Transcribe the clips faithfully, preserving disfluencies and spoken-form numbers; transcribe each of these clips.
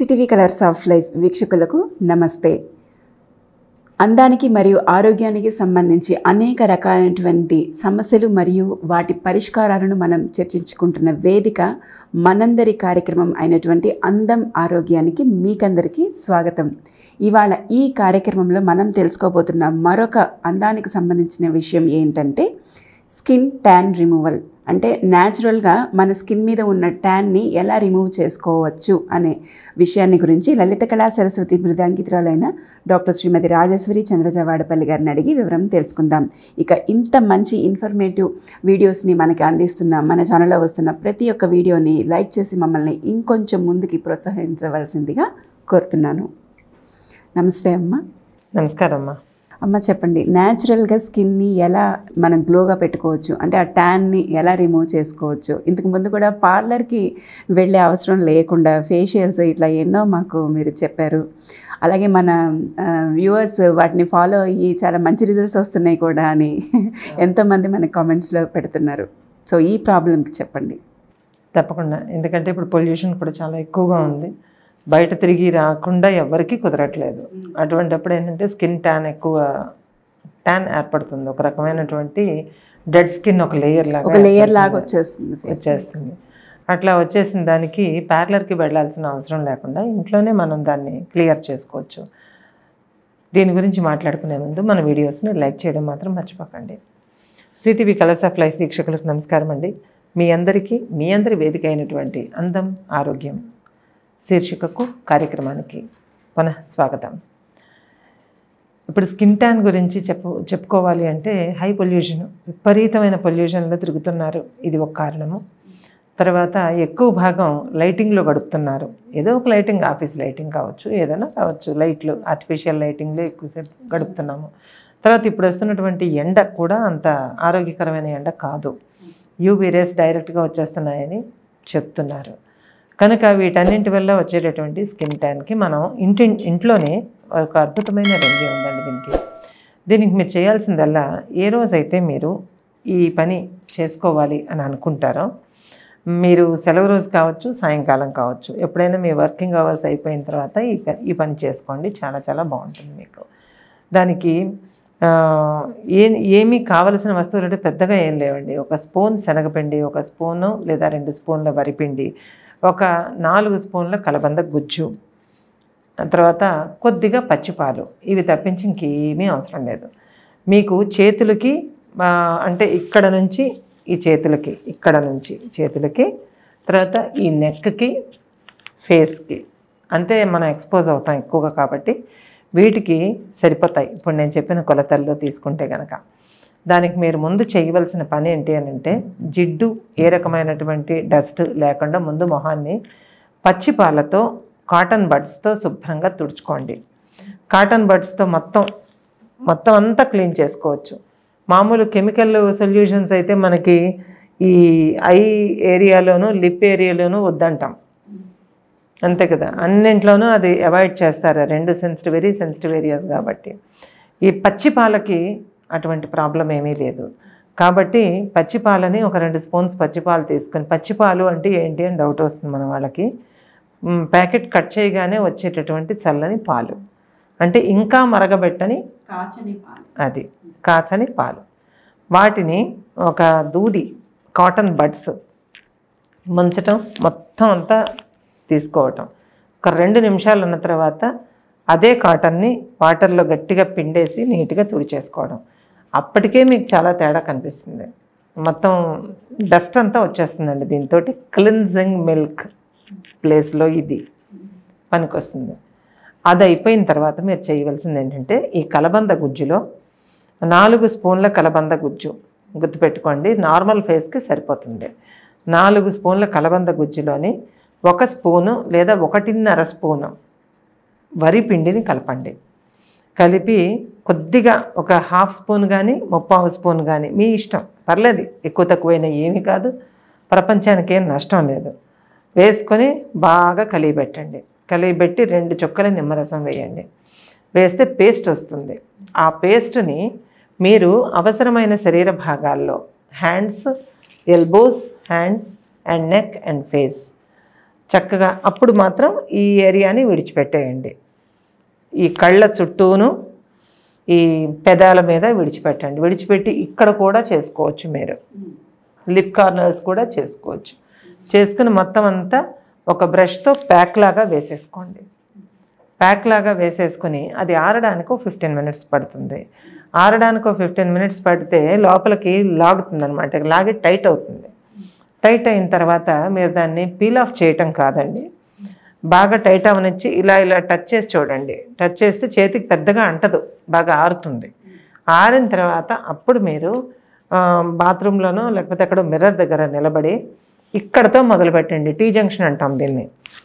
CTV colours of life వీక్షకులకు నమస్తే. అందానికి మరియు ఆరోగ్యానికి సంబంధించి అనేక రకాలైనటువంటి సమస్యలు మరియు వాటి పరిష్కారాలను మనం చర్చించుకుంటున్న వేదిక మనందరి కార్యక్రమం అయినటువంటి అందం ఆరోగ్యానికి మీకందరికీ స్వాగతం. ఇవాళ ఈ కార్యక్రమంలో మనం తెలుసుకోబోతున్న మరొక అందానికి సంబంధించిన విషయం ఏంటంటే స్కిన్ ట్యాన్ రిమూవల్. అంటే న్యాచురల్గా మన స్కిన్ మీద ఉన్న ట్యాన్ని ఎలా రిమూవ్ చేసుకోవచ్చు అనే విషయాన్ని గురించి లలిత కళా సరస్వతి మృదాంకితురాలైన డాక్టర్ శ్రీమతి రాజేశ్వరి చంద్రజవాడపల్లి గారిని అడిగి వివరం తెలుసుకుందాం. ఇక ఇంత మంచి ఇన్ఫర్మేటివ్ వీడియోస్ని మనకి అందిస్తున్న మన ఛానల్లో వస్తున్న ప్రతి ఒక్క వీడియోని లైక్ చేసి మమ్మల్ని ఇంకొంచెం ముందుకి ప్రోత్సహించవలసిందిగా కోరుతున్నాను. నమస్తే అమ్మ. నమస్కారం అమ్మ. అమ్మ చెప్పండి, న్యాచురల్గా స్కిన్ని ఎలా మనం గ్లోగా పెట్టుకోవచ్చు, అంటే ఆ ట్యాన్ని ఎలా రిమూవ్ చేసుకోవచ్చు? ఇంతకు ముందు కూడా పార్లర్కి వెళ్ళే అవసరం లేకుండా ఫేషియల్స్ ఇట్లా ఎన్నో మాకు మీరు చెప్పారు. అలాగే మన వ్యూవర్స్ వాటిని ఫాలో అయ్యి చాలా మంచి రిజల్ట్స్ వస్తున్నాయి కూడా అని ఎంతోమంది మన కామెంట్స్లో పెడుతున్నారు. సో ఈ ప్రాబ్లంకి చెప్పండి. తప్పకుండా, ఎందుకంటే ఇప్పుడు పొల్యూషన్ కూడా చాలా ఎక్కువగా ఉంది. బయట తిరిగి రాకుండా ఎవరికి కుదరట్లేదు. అటువంటిప్పుడు ఏంటంటే స్కిన్ ట్యాన్ ఎక్కువ ట్యాన్ ఏర్పడుతుంది. ఒక రకమైనటువంటి డెడ్ స్కిన్ ఒక లేయర్ లాగా ఒక లేయర్ లాగా వచ్చేస్తుంది వచ్చేస్తుంది అట్లా వచ్చేసిన దానికి పార్లర్కి వెళ్ళాల్సిన అవసరం లేకుండా ఇంట్లోనే మనం దాన్ని క్లియర్ చేసుకోవచ్చు. దీని గురించి మాట్లాడుకునే ముందు మన వీడియోస్ని లైక్ చేయడం మాత్రం మర్చిపోకండి. సిటీవీ కలర్స్ ఆఫ్ లైఫ్ వీక్షకులకు నమస్కారం అండి. మీ అందరికీ మీ అందరి వేదిక అయినటువంటి అందం ఆరోగ్యం శీర్షికకు కార్యక్రమానికి పునః స్వాగతం. ఇప్పుడు స్కిన్ ట్యాన్ గురించి చెప్పు చెప్పుకోవాలి అంటే హై పొల్యూషన్, విపరీతమైన పొల్యూషన్లో తిరుగుతున్నారు, ఇది ఒక కారణము. తర్వాత ఎక్కువ భాగం లైటింగ్లో గడుపుతున్నారు. ఏదో ఒక లైటింగ్, ఆఫీస్ లైటింగ్ కావచ్చు, ఏదైనా కావచ్చు, లైట్లు ఆర్టిఫిషియల్ లైటింగ్లో ఎక్కువసేపు గడుపుతున్నాము. తర్వాత ఇప్పుడు వస్తున్నటువంటి ఎండ కూడా అంత ఆరోగ్యకరమైన ఎండ కాదు. యూవీ రేస్ డైరెక్ట్గా వచ్చేస్తున్నాయని చెప్తున్నారు. కనుక వీటన్నింటి వల్ల వచ్చేటటువంటి స్కిన్ ట్యాన్కి మనం ఇంటి ఇంట్లోనే ఒక అద్భుతమైన రెమెడీ ఉందండి దీనికి. దీనికి మీరు చేయాల్సిందల్లా, ఏ రోజైతే మీరు ఈ పని చేసుకోవాలి అని అనుకుంటారో, మీరు సెలవు రోజు కావచ్చు, సాయంకాలం కావచ్చు, ఎప్పుడైనా మీ వర్కింగ్ అవర్స్ అయిపోయిన తర్వాత ఈ ఈ పని చేసుకోండి. చాలా చాలా బాగుంటుంది మీకు. దానికి ఏ ఏమీ కావలసిన వస్తువులు అంటే పెద్దగా ఏం లేవండి. ఒక స్పూన్ శనగపిండి, ఒక స్పూను లేదా రెండు స్పూన్ల వరిపిండి, ఒక నాలుగు స్పూన్ల కలబంద గుజ్జు, తర్వాత కొద్దిగా పచ్చిపాలు, ఇవి తప్పించి ఇంకేమీ అవసరం లేదు. మీకు చేతులకి అంటే ఇక్కడ నుంచి ఈ చేతులకి, ఇక్కడ నుంచి చేతులకి, తర్వాత ఈ నెక్కి, ఫేస్కి, అంతే మనం ఎక్స్పోజ్ అవుతాం ఎక్కువగా కాబట్టి వీటికి సరిపోతాయి. ఇప్పుడు నేను చెప్పిన కొలతల్లో తీసుకుంటే కనుక దానికి మీరు ముందు చేయవలసిన పని ఏంటి అని అంటే, జిడ్డు ఏ రకమైనటువంటి డస్ట్ లేకుండా ముందు మొహాన్ని పచ్చి పాలతో కాటన్ బడ్స్తో శుభ్రంగా తుడుచుకోండి. కాటన్ బడ్స్తో మొత్తం మొత్తం అంతా క్లీన్ చేసుకోవచ్చు. మామూలు కెమికల్ సొల్యూషన్స్ అయితే మనకి ఈ ఐ ఏరియాలోనూ లిప్ ఏరియాలోనూ వద్దంటాం, అంతే కదా. అన్నింట్లోనూ అది అవాయిడ్ చేస్తారు, రెండు సెన్సిటివ్ వెరీ సెన్సిటివ్ ఏరియాస్ కాబట్టి. ఈ పచ్చి పాలకి అటువంటి ప్రాబ్లం ఏమీ లేదు. కాబట్టి పచ్చిపాలని ఒక రెండు స్పూన్స్ పచ్చిపాలు తీసుకొని, పచ్చిపాలు అంటే ఏంటి అని డౌట్ వస్తుంది మన వాళ్ళకి. ప్యాకెట్ కట్ చేయగానే వచ్చేటటువంటి చల్లని పాలు, అంటే ఇంకా మరగబెట్టని కాచని పాలు, అది కాచని పాలు. వాటిని ఒక దూది కాటన్ బడ్స్ ముంచటం, మొత్తం అంతా తీసుకోవటం. ఒక రెండు నిమిషాలు ఉన్న తర్వాత అదే కాటన్ని వాటర్లో గట్టిగా పిండేసి నీట్గా తుడిచేసుకోవడం. అప్పటికే మీకు చాలా తేడా కనిపిస్తుంది. మొత్తం డస్ట్ అంతా వచ్చేస్తుందండి. దీంతో క్లిన్జింగ్ మిల్క్ ప్లేస్లో ఇది పనికొస్తుంది. అది అయిపోయిన తర్వాత మీరు చేయవలసింది ఏంటంటే, ఈ కలబంద గుజ్జులో నాలుగు స్పూన్ల కలబంద గుజ్జు, గుర్తుపెట్టుకోండి, నార్మల్ ఫేస్కి సరిపోతుంది. నాలుగు స్పూన్ల కలబంద గుజ్జులోని ఒక స్పూను లేదా ఒకటిన్నర స్పూను వరి పిండిని కలపండి. కలిపి కొద్దిగా ఒక హాఫ్ స్పూన్ కానీ ముప్పావు స్పూన్ కానీ మీ ఇష్టం, పర్లేదు, ఎక్కువ తక్కువైనా ఏమీ కాదు, ప్రపంచానికి ఏం నష్టం లేదు. వేసుకొని బాగా కలియబెట్టండి. కలియబెట్టి రెండు చుక్కల నిమ్మరసం వేయండి. వేస్తే పేస్ట్ వస్తుంది. ఆ పేస్ట్ని మీరు అవసరమైన శరీర భాగాల్లో, hands, elbows, hands and neck and face, చక్కగా అప్పుడు మాత్రం ఈ ఏరియాని విడిచిపెట్టేయండి. ఈ కళ్ళ చుట్టూను ఈ పెదాల మీద విడిచిపెట్టండి. విడిచిపెట్టి ఇక్కడ కూడా చేసుకోవచ్చు, మీరు లిప్ కార్నర్స్ కూడా చేసుకోవచ్చు. చేసుకుని మొత్తం అంతా ఒక బ్రష్తో ప్యాక్ లాగా వేసేసుకోండి. ప్యాక్ లాగా వేసేసుకుని అది ఆరడానికి ఫిఫ్టీన్ మినిట్స్ పడుతుంది. ఆరడానికి ఫిఫ్టీన్ మినిట్స్ పడితే లోపలికి లాగుతుంది అనమాట, లాగి టైట్ అవుతుంది. టైట్ అయిన తర్వాత మీరు దాన్ని పీల్ ఆఫ్ చేయటం కాదండి, బాగా టైట్ అవనిచ్చి ఇలా ఇలా టచ్ చేసి చూడండి. టచ్ చేస్తే చేతికి పెద్దగా అంటదు, బాగా ఆరుతుంది. ఆరిన తర్వాత అప్పుడు మీరు బాత్రూంలోనో లేకపోతే అక్కడ మిర్రర్ దగ్గర నిలబడి ఇక్కడతో మొదలు పెట్టండి. టీ జంక్షన్ అంటాం దీన్ని.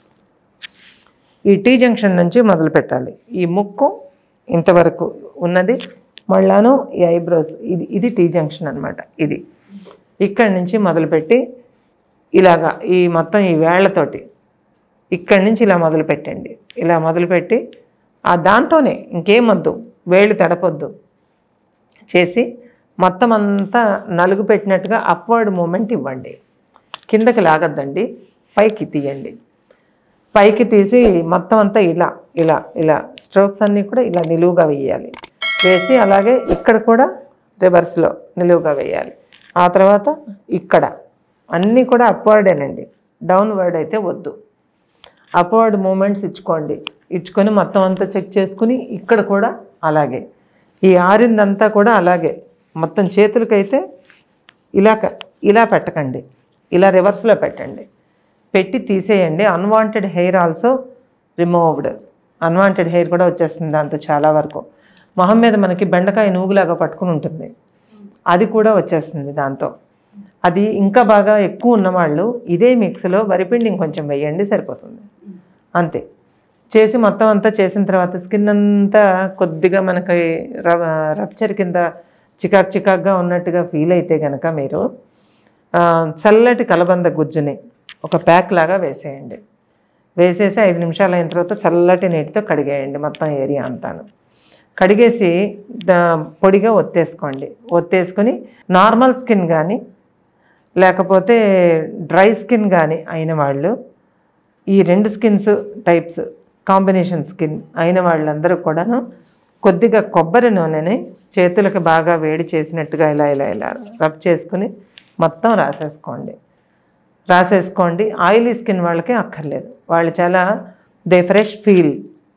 ఈ టీ జంక్షన్ నుంచి మొదలు పెట్టాలి. ఈ ముక్కు ఇంతవరకు ఉన్నది, మళ్ళాను ఈ ఐబ్రోస్, ఇది ఇది టీ జంక్షన్ అనమాట. ఇది ఇక్కడి నుంచి మొదలుపెట్టి ఇలాగా ఈ మొత్తం ఈ వేళ్లతోటి ఇక్కడి నుంచి ఇలా మొదలు పెట్టండి. ఇలా మొదలుపెట్టి ఆ దాంతోనే ఇంకేమొద్దు, వేళ్ళు తడపొద్దు చేసి మొత్తం అంతా నలుగు పెట్టినట్టుగా అప్వర్డ్ మూమెంట్ ఇవ్వండి. కిందకి లాగద్దండి, పైకి తీయండి. పైకి తీసి మొత్తం అంతా ఇలా ఇలా ఇలా స్ట్రోక్స్ అన్నీ కూడా ఇలా నిలువుగా వేయాలి. వేసి అలాగే ఇక్కడ కూడా రివర్స్లో నిలువుగా వేయాలి. ఆ తర్వాత ఇక్కడ అన్నీ కూడా అప్వర్డేనండి, డౌన్వర్డ్ అయితే వద్దు. అప్వర్డ్ మూమెంట్స్ ఇచ్చుకోండి. ఇచ్చుకొని మొత్తం అంతా చెక్ చేసుకుని ఇక్కడ కూడా అలాగే, ఈ ఆరిందంతా కూడా అలాగే. మొత్తం చేతులకైతే ఇలా ఇలా పెట్టకండి, ఇలా రివర్స్లో పెట్టండి. పెట్టి తీసేయండి. Unwanted hair also removed. Unwanted hair కూడా వచ్చేస్తుంది దాంతో చాలా వరకు. మొహం మీద మనకి బెండకాయ నూగులాగా పట్టుకుని ఉంటుంది, అది కూడా వచ్చేస్తుంది దాంతో. అది ఇంకా బాగా ఎక్కువ ఉన్నవాళ్ళు ఇదే మిక్స్లో వరిపిండి ఇంకొంచెం వేయండి, సరిపోతుంది. అంతే. చేసి మొత్తం అంతా చేసిన తర్వాత స్కిన్ అంతా కొద్దిగా మనకి రప్చర్ కింద చికాక్ చికాక్గా ఉన్నట్టుగా ఫీల్ అయితే కనుక మీరు చల్లటి కలబంద గుజ్జుని ఒక ప్యాక్ లాగా వేసేయండి. వేసేసి ఐదు నిమిషాలు అయిన తర్వాత చల్లటి నీటితో కడిగేయండి మొత్తం ఏరియా అంతాను. కడిగేసి పొడిగా ఒత్తేసుకోండి. ఒత్తేసుకొని నార్మల్ స్కిన్ కానీ లేకపోతే డ్రై స్కిన్ కానీ అయిన వాళ్ళు, ఈ రెండు స్కిన్స్ టైప్స్ కాంబినేషన్ స్కిన్ అయిన వాళ్ళందరూ కూడాను కొద్దిగా కొబ్బరి నూనెని చేతులకు బాగా వేడి చేసినట్టుగా ఇలా ఇలా ఇలా రబ్ చేసుకుని మొత్తం రాసేసుకోండి. రాసేసుకోండి. ఆయిలీ స్కిన్ వాళ్ళకి అక్కర్లేదు, వాళ్ళు చాలా దే ఫ్రెష్ ఫీల్.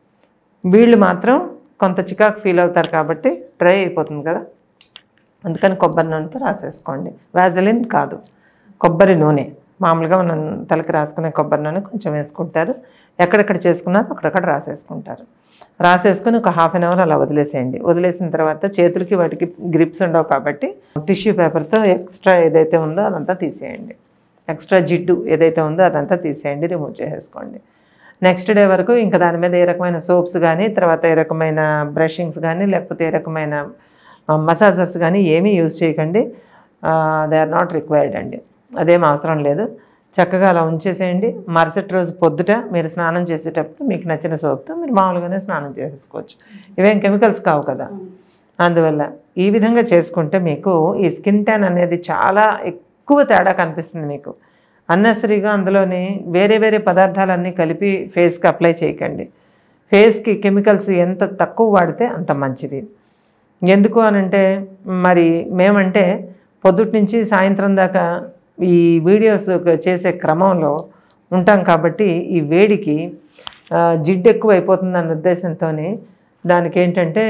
వీళ్ళు మాత్రం కొంత చికాకు ఫీల్ అవుతారు కాబట్టి డ్రై అయిపోతుంది కదా, అందుకని కొబ్బరి నూనెతో రాసేసుకోండి. వ్యాజలిన్ కాదు, కొబ్బరి నూనె. మామూలుగా మనం తలకి రాసుకునే కొబ్బరి నూనె కొంచెం వేసుకుంటారు. ఎక్కడెక్కడ చేసుకున్నారో అక్కడక్కడ రాసేసుకుంటారు. రాసేసుకుని ఒక హాఫ్ అన్ అవర్ అలా వదిలేసేయండి. వదిలేసిన తర్వాత చేతులకి వాటికి గ్రిప్స్ ఉండవు కాబట్టి టిష్యూ పేపర్తో ఎక్స్ట్రా ఏదైతే ఉందో అదంతా తీసేయండి. ఎక్స్ట్రా జిడ్డు ఏదైతే ఉందో అదంతా తీసేయండి, రిమూవ్ చేసేసుకోండి. నెక్స్ట్ డే వరకు ఇంకా దాని మీద ఏ రకమైన సోప్స్ కానీ, తర్వాత ఏ రకమైన బ్రషింగ్స్ కానీ, లేకపోతే ఏ రకమైన మసాజర్స్ కానీ ఏమీ యూజ్ చేయకండి. దే ఆర్ నాట్ రిక్వైర్డ్ అండి, అదేం అవసరం లేదు. చక్కగా అలా ఉంచేసేయండి. మరుసటి రోజు పొద్దుట మీరు స్నానం చేసేటప్పుడు మీకు నచ్చిన సోప్తో మీరు మామూలుగానే స్నానం చేసేసుకోవచ్చు. ఇవేం కెమికల్స్ కావు కదా, అందువల్ల ఈ విధంగా చేసుకుంటే మీకు ఈ స్కిన్ ట్యాన్ అనేది చాలా ఎక్కువ తేడా కనిపిస్తుంది మీకు. అన్నెసరీగా అందులోని వేరే వేరే పదార్థాలన్నీ కలిపి ఫేస్కి అప్లై చేయకండి. ఫేస్కి కెమికల్స్ ఎంత తక్కువ వాడితే అంత మంచిది. ఎందుకు అనంటే మరి మేమంటే పొద్దుటి నుంచి సాయంత్రం దాకా ఈ వీడియోస్ చేసే క్రమంలో ఉంటాం కాబట్టి ఈ వేడికి జిడ్డు ఎక్కువ అయిపోతుందన్న ఉద్దేశంతో దానికి ఏంటంటే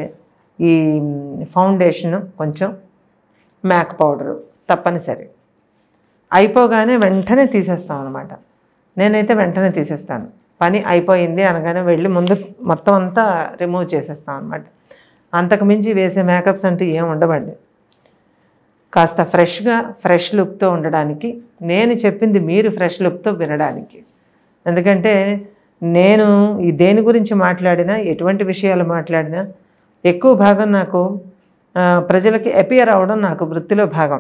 ఈ ఫౌండేషను కొంచెం మ్యాక్ పౌడరు తప్పనిసరి. అయిపోగానే వెంటనే తీసేస్తాం అనమాట. నేనైతే వెంటనే తీసేస్తాను. పని అయిపోయింది అనగానే వెళ్ళి ముందు మొత్తం అంతా రిమూవ్ చేసేస్తాం అనమాట. అంతకుమించి వేసే మేకప్స్ అంటూ ఏం ఉండవండి. కాస్త ఫ్రెష్గా ఫ్రెష్ లుక్తో ఉండడానికి నేను చెప్పింది మీరు ఫ్రెష్ లుక్తో వినడానికి. ఎందుకంటే నేను ఈ దేని గురించి మాట్లాడినా, ఎటువంటి విషయాలు మాట్లాడినా ఎక్కువ భాగం నాకు ప్రజలకి అపియర్ అవ్వడం నాకు వృత్తిలో భాగం.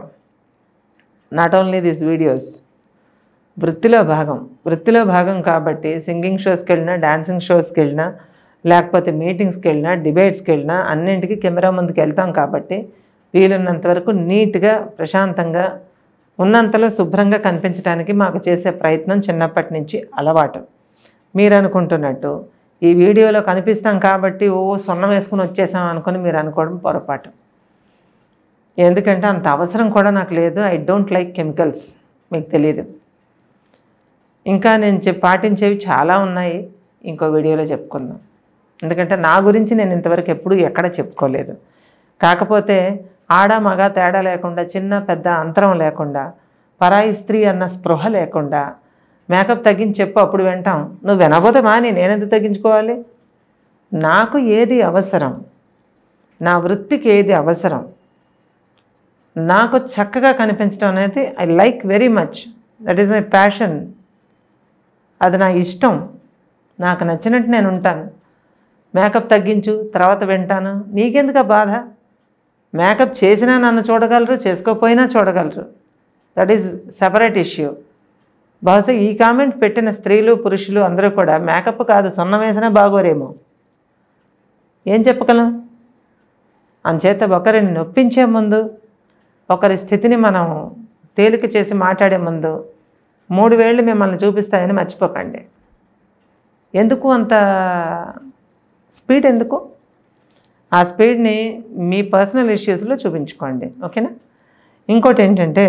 నాట్ ఓన్లీ దిస్ వీడియోస్, వృత్తిలో భాగం. వృత్తిలో భాగం కాబట్టి సింగింగ్ షోస్కి వెళ్ళినా, డాన్సింగ్ షోస్కి వెళ్ళినా, లేకపోతే మీటింగ్స్కి వెళ్ళినా, డిబేట్స్కి వెళ్ళినా అన్నింటికి కెమెరా ముందుకు వెళ్తాం కాబట్టి వీలున్నంత వరకు నీట్గా ప్రశాంతంగా ఉన్నంతలో శుభ్రంగా కనిపించడానికి మాకు చేసే ప్రయత్నం చిన్నప్పటి నుంచి అలవాటు. మీరు అనుకుంటున్నట్టు ఈ వీడియోలో కనిపిస్తాం కాబట్టి ఓ సున్నం వేసుకుని వచ్చేసాం అనుకుని మీరు అనుకోవడం పొరపాటు. ఎందుకంటే అంత అవసరం కూడా నాకు లేదు. ఐ డోంట్ లైక్ కెమికల్స్, మీకు తెలియదు. ఇంకా నేను చెప్ పాటించేవి చాలా ఉన్నాయి, ఇంకో వీడియోలో చెప్పుకుందాం. ఎందుకంటే నా గురించి నేను ఇంతవరకు ఎప్పుడూ ఎక్కడ చెప్పుకోలేదు. కాకపోతే ఆడ మగ తేడా లేకుండా, చిన్న పెద్ద అంతరం లేకుండా, పరాయి స్త్రీ అన్న స్పృహ లేకుండా మేకప్ తగ్గించి చెప్పు అప్పుడు వింటాం. నువ్వు వినబోతే మాని నేనెందుకు తగ్గించుకోవాలి? నాకు ఏది అవసరం, నా వృత్తికి ఏది అవసరం, నాకు చక్కగా కనిపించడం అనేది I like very much. That is my passion. అది నా ఇష్టం. నాకు నచ్చినట్టు నేను ఉంటాను. మేకప్ తగ్గించు తర్వాత వింటాను, నీకెందుకు ఆ బాధ? మేకప్ చేసినా నన్ను చూడగలరు, చేసుకోకపోయినా చూడగలరు. That is separate issue. బహుశా ఈ కామెంట్ పెట్టిన స్త్రీలు పురుషులు అందరూ కూడా మేకప్ కాదు సున్నం వేసినా బాగోరేమో. ఏం చెప్పగలం? అంచేత ఒకరిని నొప్పించే ముందు, ఒకరి స్థితిని మనం తేలిక చేసి మాట్లాడే ముందు మూడు వేళ్ళు మిమ్మల్ని చూపిస్తాయని మర్చిపోకండి. ఎందుకు అంత స్పీడ్? ఎందుకు ఆ స్పీడ్ని మీ పర్సనల్ ఇష్యూస్లో చూపించుకోండి, ఓకేనా? ఇంకోటి ఏంటంటే,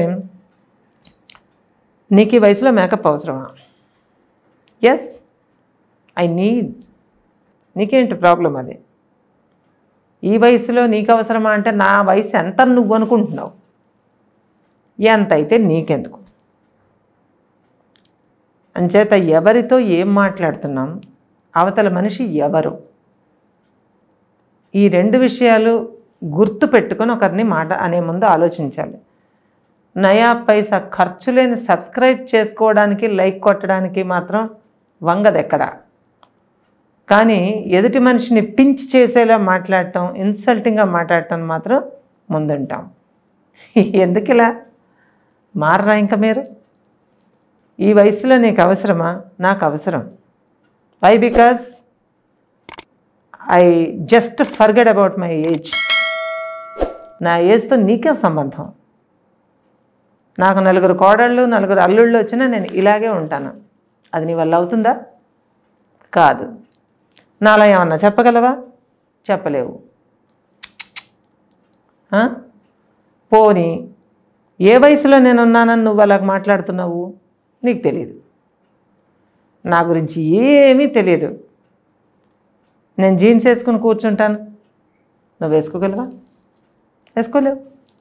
నీకు ఈ వయసులో మేకప్ అవసరమా? Yes, I need. నీకేంటి ప్రాబ్లం? అది ఈ వయసులో నీకు అవసరమా అంటే, నా వయసు ఎంత నువ్వు అనుకుంటున్నావు? ఎంత అయితే నీకెందుకు? అంచేత ఎవరితో ఏం మాట్లాడుతున్నాం, అవతల మనిషి ఎవరు, ఈ రెండు విషయాలు గుర్తు పెట్టుకొని ఒకరిని మాట అనే ముందు ఆలోచించాలి. నయా పైసా ఖర్చు లేని సబ్స్క్రైబ్ చేసుకోవడానికి, లైక్ కొట్టడానికి మాత్రం వంగదెక్కడ. కానీ ఎదుటి మనిషిని పించ్ చేసేలా మాట్లాడటం, ఇన్సల్టింగ్గా మాట్లాడటం మాత్రం ముందుంటాం. ఎందుకు ఇలా మారరా ఇంకా మీరు? ఈ వయసులో నీకు అవసరమా? నాకు అవసరం. Why? Because I just forget about my age. నా ఏజ్తో నీకేం సంబంధం? నాకు నలుగురు కోడళ్ళు, నలుగురు అల్లుళ్ళు వచ్చినా నేను ఇలాగే ఉంటాను. అది నీ వల్ల అవుతుందా? కాదు. నాలా ఏమన్నా చెప్పగలవా? చెప్పలేవు. పోనీ ఏ వయసులో నేను ఉన్నానని నువ్వు అలాగ మాట్లాడుతున్నావు? నీకు తెలియదు. నా గురించి ఏమీ తెలియదు. నేను జీన్స్ వేసుకుని కూర్చుంటాను, నువ్వు వేసుకోగలవా? వేసుకోలేవు.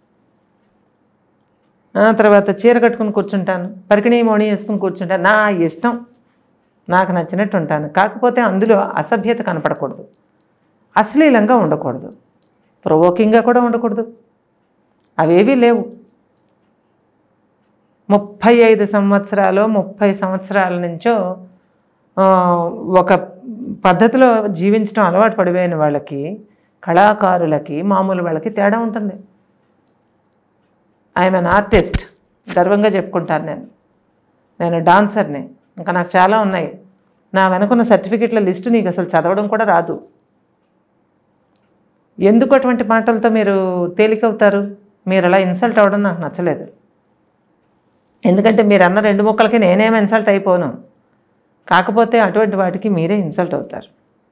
తర్వాత చీర కట్టుకుని కూర్చుంటాను, పరికిణీ మోణి వేసుకుని కూర్చుంటాను. నా ఇష్టం, నాకు నచ్చినట్టు ఉంటాను. కాకపోతే అందులో అసభ్యత కనపడకూడదు, అశ్లీలంగా ఉండకూడదు, ప్రొవోకింగ్గా కూడా ఉండకూడదు. అవేవీ లేవు. ముప్పై ఐదు సంవత్సరాలు ముప్పై సంవత్సరాల నుంచో ఒక పద్ధతిలో జీవించడం అలవాటు పడిపోయిన వాళ్ళకి, కళాకారులకి, మామూలు వాళ్ళకి తేడా ఉంటుంది. ఐఎమ్ అన్ ఆర్టిస్ట్, గర్వంగా చెప్పుకుంటాను. నేను నేను డాన్సర్ని. ఇంకా నాకు చాలా ఉన్నాయి. నా వెనుకున్న సర్టిఫికెట్ల లిస్టు నీకు అసలు చదవడం కూడా రాదు. ఎందుకు అటువంటి మాటలతో మీరు తేలికవుతారు? మీరు అలా ఇన్సల్ట్ అవ్వడం నాకు నచ్చలేదు. ఎందుకంటే మీరు అన్న రెండు ముక్కలకి నేనేం ఇన్సల్ట్ అయిపోను. కాకపోతే అటువంటి వాటికి మీరే ఇన్సల్ట్ అవుతారు.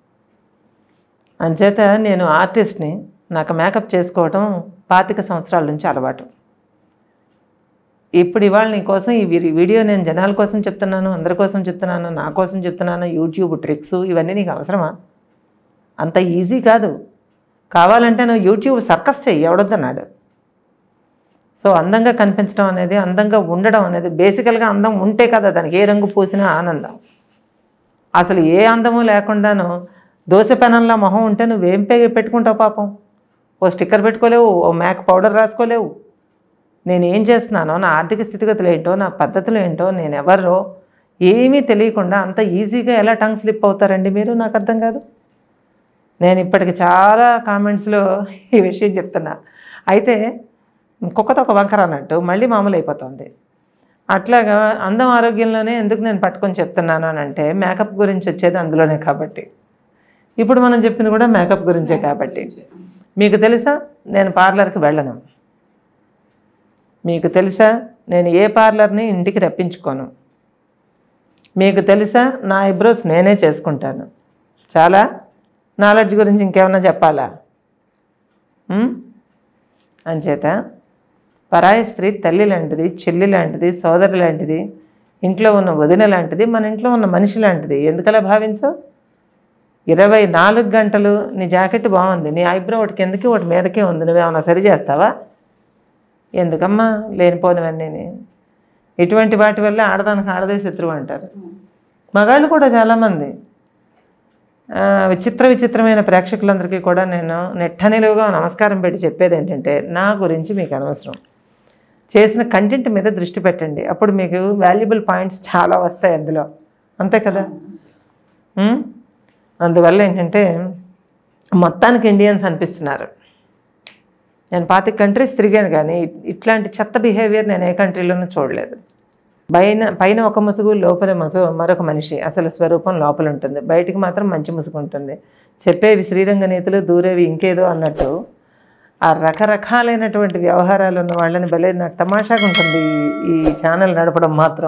అంచేత నేను ఆర్టిస్ట్ని. నాకు మేకప్ చేసుకోవడం పాతిక సంవత్సరాల నుంచి అలవాటు. ఇప్పుడు ఇవాళ నీ కోసం ఈ వీడియో నేను జనాల కోసం చెప్తున్నాను, అందరి కోసం చెప్తున్నాను, నా కోసం చెప్తున్నాను. యూట్యూబ్ ట్రిక్స్ ఇవన్నీ నీకు అవసరమా? అంత ఈజీ కాదు. కావాలంటే నువ్వు యూట్యూబ్ సర్కస్ చెయ్యి, ఎవడొద్దన్నాడు. సో అందంగా కనిపించడం అనేది, అందంగా ఉండడం అనేది, బేసికల్గా అందం ఉంటే కదా దానికి ఏ రంగు పూసినా ఆనందం. అసలు ఏ అందము లేకుండాను దోశ పెనంలా మొహం ఉంటే నువ్వేం పే పెట్టుకుంటావు పాపం? ఓ స్టిక్కర్ పెట్టుకోలేవు, ఓ మ్యాక్ పౌడర్ రాసుకోలేవు. నేను ఏం చేస్తున్నానో, నా ఆర్థిక స్థితిగతులు ఏంటో, నా పద్ధతులు ఏంటో, నేను ఎవరో ఏమీ తెలియకుండా అంత ఈజీగా ఎలా టంగ్ స్లిప్ అవుతారండి మీరు? నాకు అర్థం కాదు. నేను ఇప్పటికి చాలా కామెంట్స్లో ఈ విషయం చెప్తున్నా. అయితే కుక్కతో ఒక వంకర అన్నట్టు మళ్ళీ మామూలు అయిపోతుంది. అట్లాగా అందం ఆరోగ్యంలోనే ఎందుకు నేను పట్టుకొని చెప్తున్నాను అని అంటే, మేకప్ గురించి వచ్చేది అందులోనే కాబట్టి. ఇప్పుడు మనం చెప్పింది కూడా మేకప్ గురించే కాబట్టి. మీకు తెలుసా నేను పార్లర్కి వెళ్ళను. మీకు తెలుసా నేను ఏ పార్లర్ని ఇంటికి రప్పించుకోను. మీకు తెలుసా, నా ఐబ్రోస్ నేనే చేసుకుంటాను. చాలా నాలెడ్జ్ గురించి ఇంకేమన్నా చెప్పాలా? అంచేత పరాయి స్త్రీ తల్లి లాంటిది, చెల్లి లాంటిది, సోదరి లాంటిది, ఇంట్లో ఉన్న వదిన లాంటిది, మన ఇంట్లో ఉన్న మనిషి లాంటిది. ఎందుకలా భావించవు? ఇరవై నాలుగు గంటలు నీ జాకెట్ బాగుంది, నీ ఐబ్రో ఒకటి కిందకి ఒకటి మీదకే ఉంది, నువ్వేమన్నా సరి చేస్తావా? ఎందుకమ్మా లేనిపోనివన్నీ? ఇటువంటి వాటి వల్ల ఆడదానికి ఆడదే శత్రువు అంటారు. మగాళ్ళు కూడా చాలామంది. విచిత్ర విచిత్రమైన ప్రేక్షకులందరికీ కూడా నేను నెట్టనిలువుగా నమస్కారం పెట్టి చెప్పేది ఏంటంటే, నా గురించి మీకు అనవసరం, చేసిన కంటెంట్ మీద దృష్టి పెట్టండి. అప్పుడు మీకు వాల్యుబుల్ పాయింట్స్ చాలా వస్తాయి అందులో, అంతే కదా. అందువల్ల ఏంటంటే మొత్తానికి ఇండియన్స్ అనిపిస్తున్నారు. నేను పాతిక కంట్రీస్ తిరిగాను కానీ ఇట్లాంటి చెత్త బిహేవియర్ నేను ఏ కంట్రీలోనూ చూడలేదు. పైన పైన ఒక ముసుగు, లోపల ముసుగు మరొక మనిషి, అసలు స్వరూపం లోపల ఉంటుంది, బయటికి మాత్రం మంచి ముసుగు ఉంటుంది. చెప్పేవి శ్రీరంగ నీతులు, దూరేవి ఇంకేదో అన్నట్టు ఆ రకరకాలైనటువంటి వ్యవహారాలు ఉన్న వాళ్ళని భలే నాకు తమాషాగా ఉంటుంది ఈ ఛానల్ నడపడం మాత్రం.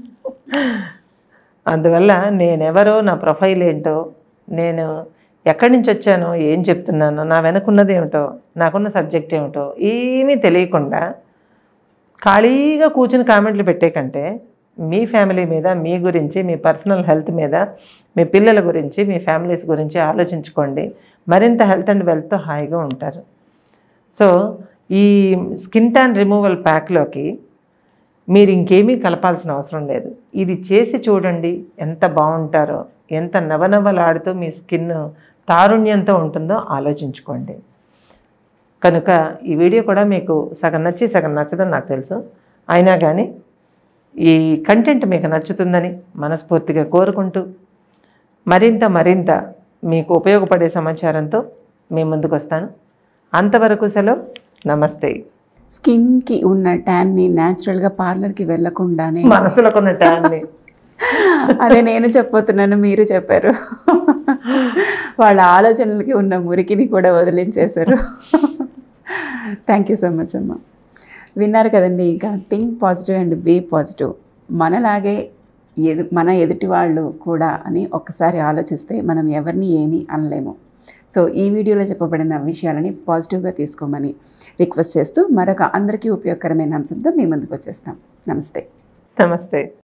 అందువల్ల నేనెవరో, నా ప్రొఫైల్ ఏంటో, నేను ఎక్కడి నుంచి వచ్చానో, ఏం చెప్తున్నానో, నా వెనకున్నది ఏమిటో, నాకున్న సబ్జెక్ట్ ఏమిటో ఏమీ తెలియకుండా ఖాళీగా కూర్చుని కామెంట్లు పెట్టే కంటే మీ ఫ్యామిలీ మీద, మీ గురించి, మీ పర్సనల్ హెల్త్ మీద, మీ పిల్లల గురించి, మీ ఫ్యామిలీస్ గురించి ఆలోచించుకోండి. మరింత హెల్త్ అండ్ వెల్త్తో హాయిగా ఉంటారు. సో ఈ స్కిన్ ట్యాన్ రిమూవల్ ప్యాక్లోకి మీరు ఇంకేమీ కలపాల్సిన అవసరం లేదు. ఇది చేసి చూడండి, ఎంత బాగుంటారో, ఎంత నవనవలాడుతూ మీ స్కిన్ తారుణ్యంతో ఉంటుందో ఆలోచించుకోండి. కనుక ఈ వీడియో కూడా మీకు సగం నచ్చి సగం నచ్చదని నాకు తెలుసు. అయినా కానీ ఈ కంటెంట్ మీకు నచ్చుతుందని మనస్ఫూర్తిగా కోరుకుంటూ మరింత మరింత మీకు ఉపయోగపడే సమాచారంతో మీ ముందుకు వస్తాను. అంతవరకు సెలవు. నమస్తే. స్కిన్కి ఉన్న ట్యాన్ని న్యాచురల్గా పార్లర్కి వెళ్ళకుండానే మనసులకు ఉన్న ట్యాన్ని అదే నేను చెప్పబోతున్నాను, మీరు చెప్పారు. వాళ్ళ ఆలోచనలకి ఉన్న మురికిని కూడా వదిలించేశారు. థ్యాంక్ యూ సో మచ్ అమ్మ. విన్నారు కదండి. ఇంకా think positive and be positive. మనలాగే ఎదు మన ఎదుటి వాళ్ళు కూడా అని ఒక్కసారి ఆలోచిస్తే మనం ఎవరిని ఏమీ అనలేము. సో ఈ వీడియోలో చెప్పబడిన విషయాలని పాజిటివ్గా తీసుకోమని రిక్వెస్ట్ చేస్తూ మరొక అందరికీ ఉపయోగకరమైన అంశంతో మీ ముందుకు వచ్చేస్తాం. నమస్తే. నమస్తే.